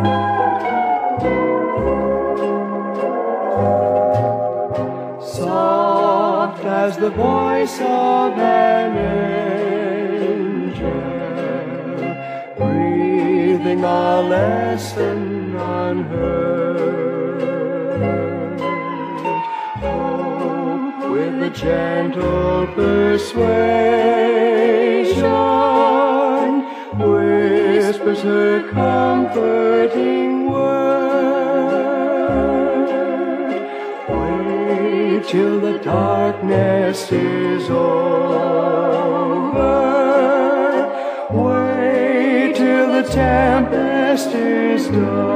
Soft as the voice of an angel, breathing a lesson unheard. Hope with a gentle persuasion whispers her comforting word. Wait till the darkness is over. Wait till the tempest is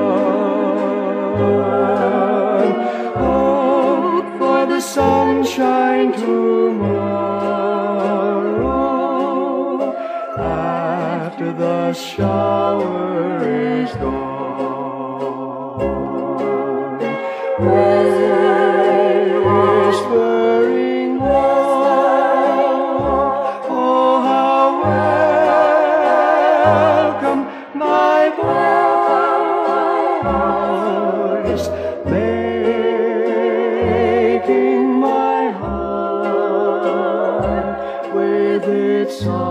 done. Hope for the sunshine tomorrow, after the shower is gone. Whispering love, oh how welcome thy voice, making my heart with its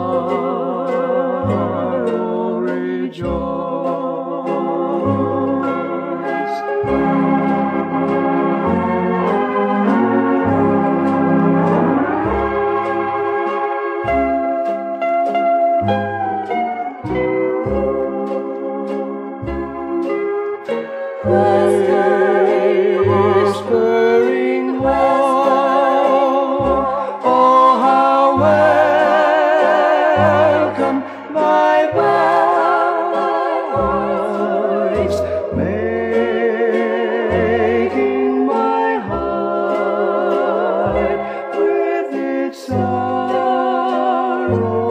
sorrow rejoice. Whispering love, oh how welcome thy voice, making my heart with its sorrow